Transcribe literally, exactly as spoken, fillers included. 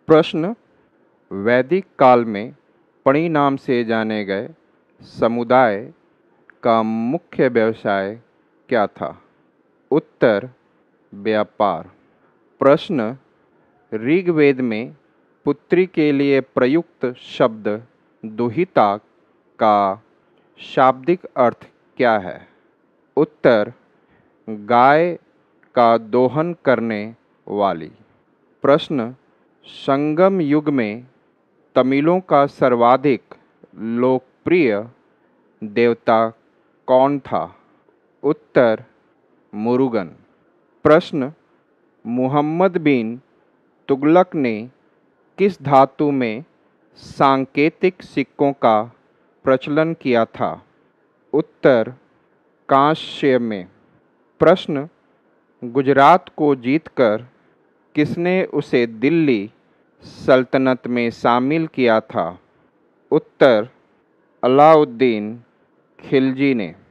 प्रश्न। वैदिक काल में पणि नाम से जाने गए समुदाय का मुख्य व्यवसाय क्या था? उत्तर व्यापार। प्रश्न। ऋग्वेद में पुत्री के लिए प्रयुक्त शब्द दुहिता का शाब्दिक अर्थ क्या है? उत्तर गाय का दोहन करने वाली। प्रश्न। संगम युग में तमिलों का सर्वाधिक लोकप्रिय देवता कौन था? उत्तर मुरुगन। प्रश्न। मुहम्मद बिन तुगलक ने किस धातु में सांकेतिक सिक्कों का प्रचलन किया था? उत्तर कांस्य में। प्रश्न। गुजरात को जीतकर किसने उसे दिल्ली सल्तनत में शामिल किया था? उत्तर अलाउद्दीन खिलजी ने।